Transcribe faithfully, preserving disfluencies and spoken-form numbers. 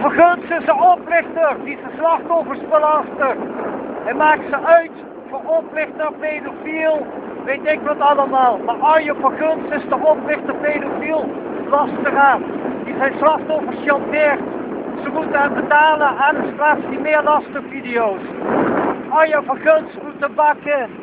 Verguns is een oplichter die zijn slachtoffers belastert. Hij maakt ze uit voor oplichter, pedofiel, weet ik wat allemaal. Maar Arjen Verguns is de oplichter, pedofiel, lasteraar die zijn slachtoffers chanteert. Ze moeten hem betalen, anders plaatst hij meer lastervideo's. Arjen Verguns moet de bakken.